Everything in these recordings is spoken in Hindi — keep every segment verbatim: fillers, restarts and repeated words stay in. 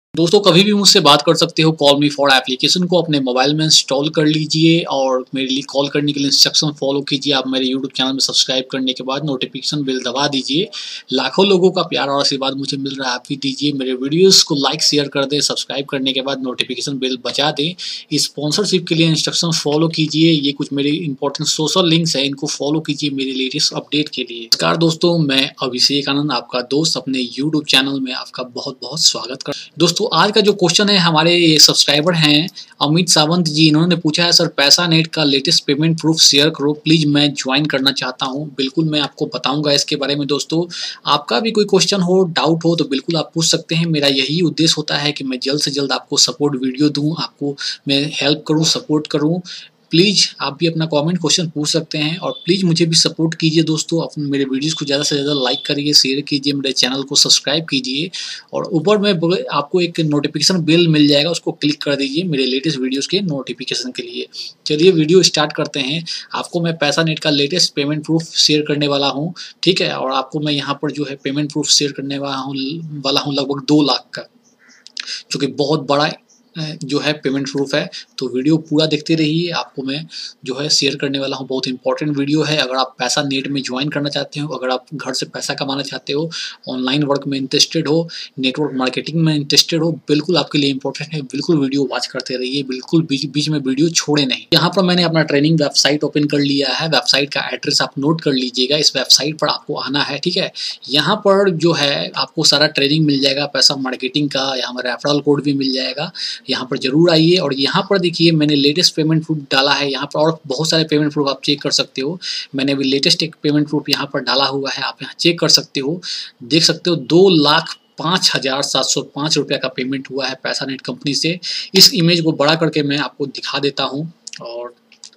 दोस्तों कभी भी मुझसे बात कर सकते हो। कॉल मी फॉर एप्लीकेशन को अपने मोबाइल में इंस्टॉल कर लीजिए और मेरे लिए कॉल करने के लिए इंस्ट्रक्शन फॉलो कीजिए। आप मेरे यूट्यूब चैनल में सब्सक्राइब करने के बाद नोटिफिकेशन बेल दबा दीजिए। लाखों लोगों का प्यार और आशीर्वाद मुझे मिल रहा है, आप भी दीजिए। मेरे वीडियोस को लाइक शेयर कर दें, सब्सक्राइब करने के बाद नोटिफिकेशन बेल बजा दें। स्पॉन्सरशिप के लिए इंस्ट्रक्शन फॉलो कीजिए। ये कुछ मेरे इंपॉर्टेंट सोशल लिंक्स हैं, इनको फॉलो कीजिए मेरे लेटेस्ट अपडेट के लिए। नमस्कार दोस्तों, मैं अभिषेक आनंद आपका दोस्त अपने यूट्यूब चैनल में आपका बहुत बहुत स्वागत कर दोस्तों आज का जो क्वेश्चन है, हमारे सब्सक्राइबर हैं अमित सावंत जी। इन्होंने पूछा है, सर पैसा नेट का लेटेस्ट पेमेंट प्रूफ शेयर करो प्लीज, मैं ज्वाइन करना चाहता हूं। बिल्कुल मैं आपको बताऊंगा इसके बारे में। दोस्तों आपका भी कोई क्वेश्चन हो, डाउट हो तो बिल्कुल आप पूछ सकते हैं। मेरा यही उद्देश्य होता है कि मैं जल्द से जल्द आपको सपोर्ट वीडियो दूं, आपको मैं हेल्प करूं, सपोर्ट करूं। प्लीज़ आप भी अपना कमेंट क्वेश्चन पूछ सकते हैं और प्लीज़ मुझे भी सपोर्ट कीजिए दोस्तों। अपने मेरे वीडियोस को ज़्यादा से ज़्यादा लाइक करिए, शेयर कीजिए, मेरे चैनल को सब्सक्राइब कीजिए और ऊपर में आपको एक नोटिफिकेशन बेल मिल जाएगा, उसको क्लिक कर दीजिए मेरे लेटेस्ट वीडियोस के नोटिफिकेशन के लिए। चलिए वीडियो स्टार्ट करते हैं। आपको मैं पैसा नेट का लेटेस्ट पेमेंट प्रूफ शेयर करने वाला हूँ, ठीक है। और आपको मैं यहाँ पर जो है पेमेंट प्रूफ शेयर करने वाला हूँ वाला हूँ लगभग दो लाख का, जो कि बहुत बड़ा जो है पेमेंट प्रूफ है। तो वीडियो पूरा देखते रहिए, आपको मैं जो है शेयर करने वाला हूँ। बहुत इंपॉर्टेंट वीडियो है। अगर आप पैसा नेट में ज्वाइन करना चाहते हो, अगर आप घर से पैसा कमाना चाहते हो, ऑनलाइन वर्क में इंटरेस्टेड हो, नेटवर्क मार्केटिंग में इंटरेस्टेड हो, बिल्कुल आपके लिए इंपॉर्टेंट है। बिल्कुल वीडियो वॉच करते रहिए, बिल्कुल बीच बीच में वीडियो छोड़े नहीं। यहाँ पर मैंने अपना ट्रेनिंग वेबसाइट ओपन कर लिया है। वेबसाइट का एड्रेस आप नोट कर लीजिएगा। इस वेबसाइट पर आपको आना है, ठीक है। यहाँ पर जो है आपको सारा ट्रेनिंग मिल जाएगा पैसा मार्केटिंग का। यहाँ पर रेफरल कोड भी मिल जाएगा, यहाँ पर जरूर आइए। और यहाँ पर देखिए मैंने लेटेस्ट पेमेंट प्रूफ डाला है। यहाँ पर और बहुत सारे पेमेंट प्रूफ आप चेक कर सकते हो। मैंने अभी लेटेस्ट एक पेमेंट प्रूफ यहाँ पर डाला हुआ है, आप यहाँ चेक कर सकते हो, देख सकते हो। दो लाख पाँच हजार सात सौ पाँच रुपये का पेमेंट हुआ है पैसा नेट कंपनी से। इस इमेज को बड़ा करके मैं आपको दिखा देता हूँ और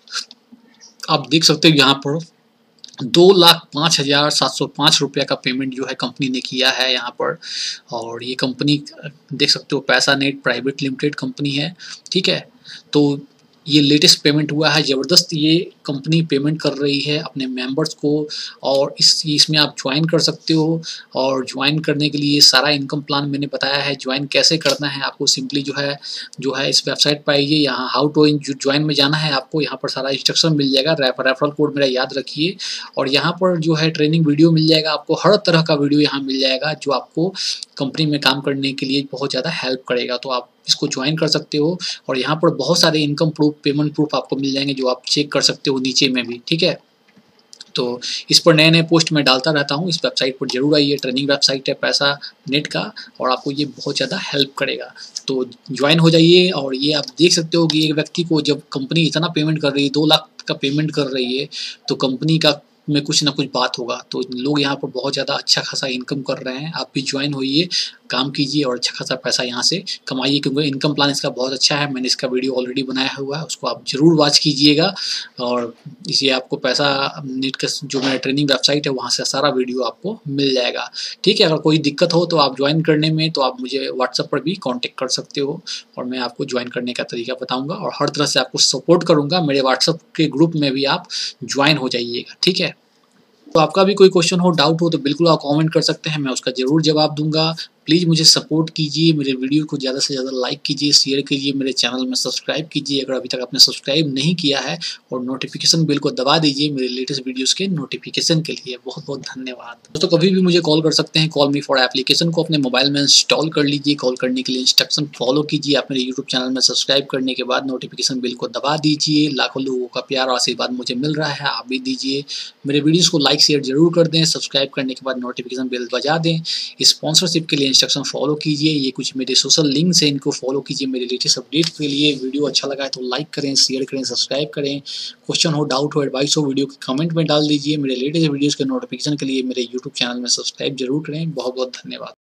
आप देख सकते हो यहाँ पर दो लाख पाँच हजार सात सौ पाँच रुपये का पेमेंट जो है कंपनी ने किया है यहाँ पर। और ये कंपनी देख सकते हो पैसा नेट प्राइवेट लिमिटेड कंपनी है, ठीक है। तो ये लेटेस्ट पेमेंट हुआ है, ज़बरदस्त ये कंपनी पेमेंट कर रही है अपने मेंबर्स को। और इस इसमें आप ज्वाइन कर सकते हो। और ज्वाइन करने के लिए सारा इनकम प्लान मैंने बताया है। ज्वाइन कैसे करना है आपको, सिंपली जो है जो है इस वेबसाइट पर आइए, यहाँ हाउ टू ज्वाइन में जाना है आपको। यहाँ पर सारा इंस्ट्रक्शन मिल जाएगा। रेफरल कोड मेरा याद रखिए। और यहाँ पर जो है ट्रेनिंग वीडियो मिल जाएगा आपको, हर तरह का वीडियो यहाँ मिल जाएगा जो आपको कंपनी में काम करने के लिए बहुत ज़्यादा हेल्प करेगा। तो आप इसको ज्वाइन कर सकते हो। और यहाँ पर बहुत सारे इनकम प्रूफ, पेमेंट प्रूफ आपको मिल जाएंगे जो आप चेक कर सकते हो नीचे में भी, ठीक है। तो इस पर नए नए पोस्ट मैं डालता रहता हूँ। इस वेबसाइट पर जरूर आइए, ट्रेनिंग वेबसाइट है पैसा नेट का और आपको ये बहुत ज़्यादा हेल्प करेगा। तो ज्वाइन हो जाइए। और ये आप देख सकते हो कि एक व्यक्ति को जब कंपनी इतना पेमेंट कर रही है, दो लाख का पेमेंट कर रही है, तो कंपनी का में कुछ ना कुछ बात होगा। तो लोग यहाँ पर बहुत ज़्यादा अच्छा खासा इनकम कर रहे हैं। आप भी ज्वाइन होइए, काम कीजिए और अच्छा खासा पैसा यहाँ से कमाइए, क्योंकि इनकम प्लान इसका बहुत अच्छा है। मैंने इसका वीडियो ऑलरेडी बनाया हुआ है, उसको आप ज़रूर वॉच कीजिएगा। और इसे आपको पैसा नेट का जो मेरा ट्रेनिंग वेबसाइट है वहाँ से सारा वीडियो आपको मिल जाएगा, ठीक है। अगर कोई दिक्कत हो तो आप ज्वाइन करने में, तो आप मुझे व्हाट्सएप पर भी कॉन्टेक्ट कर सकते हो और मैं आपको ज्वाइन करने का तरीका बताऊँगा और हर तरह से आपको सपोर्ट करूँगा। मेरे व्हाट्सएप के ग्रुप में भी आप ज्वाइन हो जाइएगा, ठीक है। तो आपका भी कोई क्वेश्चन हो, डाउट हो तो बिल्कुल आप कमेंट कर सकते हैं, मैं उसका ज़रूर जवाब दूंगा। प्लीज़ मुझे सपोर्ट कीजिए, मेरे वीडियो को ज़्यादा से ज़्यादा लाइक कीजिए, शेयर कीजिए, मेरे चैनल में सब्सक्राइब कीजिए अगर अभी तक आपने सब्सक्राइब नहीं किया है। और नोटिफिकेशन बेल को दबा दीजिए मेरे लेटेस्ट वीडियोस के नोटिफिकेशन के लिए। बहुत बहुत धन्यवाद दोस्तों। कभी भी मुझे कॉल कर सकते हैं। कॉल मी फॉर एप्लीकेशन को अपने मोबाइल में इंस्टॉल कर लीजिए। कॉल करने के लिए इंस्ट्रक्शन फॉलो कीजिए। आप मेरे यूट्यूब चैनल में सब्सक्राइब करने के बाद नोटिफिकेशन बेल को दबा दीजिए। लाखों लोगों का प्यार और आशीर्वाद मुझे मिल रहा है, आप भी दीजिए। मेरे वीडियोज़ को लाइक शेयर जरूर कर दें, सब्सक्राइब करने के बाद नोटिफिकेशन बेल बजा दें। स्पॉन्सरशिप के लिए इंस्ट्रक्शन फॉलो कीजिए। ये कुछ मेरे सोशल लिंक्स हैं, इनको फॉलो कीजिए मेरे लेटेस्ट अपडेट के लिए। वीडियो अच्छा लगा है तो लाइक करें, शेयर करें, सब्सक्राइब करें। क्वेश्चन हो, डाउट हो, एडवाइस हो, वीडियो के कमेंट में डाल दीजिए। मेरे लेटेस्ट वीडियोस के नोटिफिकेशन के लिए मेरे यूट्यूब चैनल में सब्सक्राइब जरूर करें। बहुत बहुत धन्यवाद।